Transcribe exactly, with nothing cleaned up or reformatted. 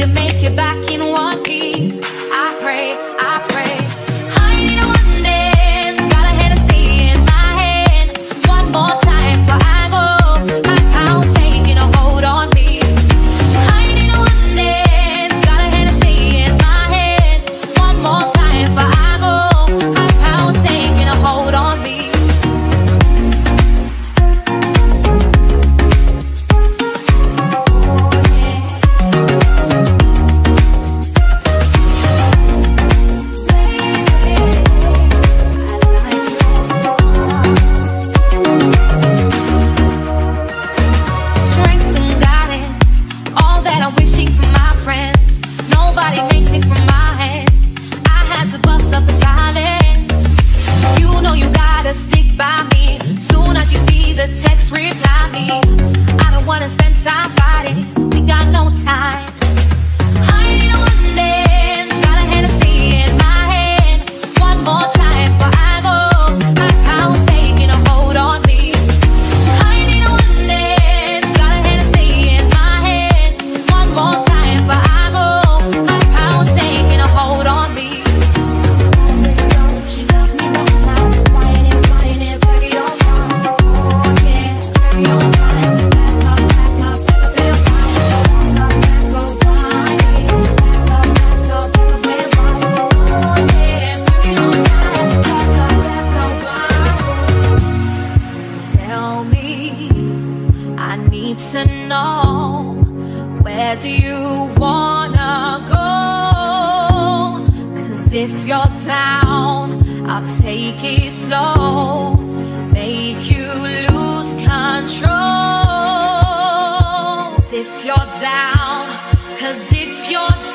to make it back in one piece. I pray, I pray. I need a one dance, got a Hennessy in my hand. One more time before I go. My pound's taking a hold on me. I need a one dance, got a Hennessy in my hand. One more time before I go. My pound's taking a hold on me. The text reply me. I don't wanna spend time fighting. We got no time. I need a one dance, got a Hennessy in my hand. One more time before I go. My pound's taking a hold on me. I need a one dance, got a Hennessy in my hand. One more time before I go. My pound's taking a hold on me. She got me one time, whining it, whining it, baby, don't to know, where do you wanna go? 'Cause if you're down, I'll take it slow, make you lose control. 'Cause if you're down, 'cause if you're down